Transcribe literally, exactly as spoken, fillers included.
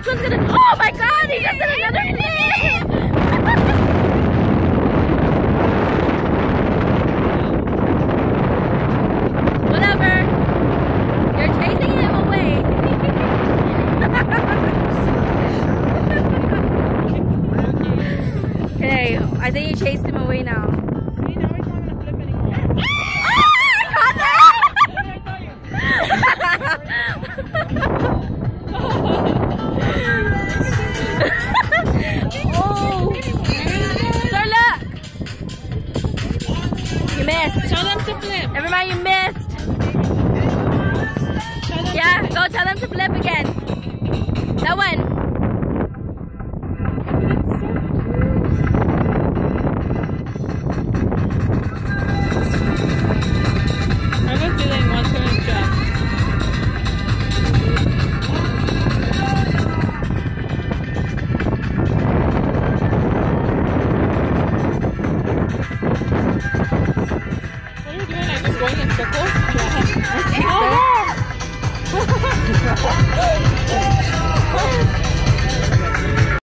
Which one's gonna? Oh my God! He just did another flip. Whatever. You're chasing him away. Okay, I think you chased him away now. See, now he's not gonna flip anymore. Oh, I caught that!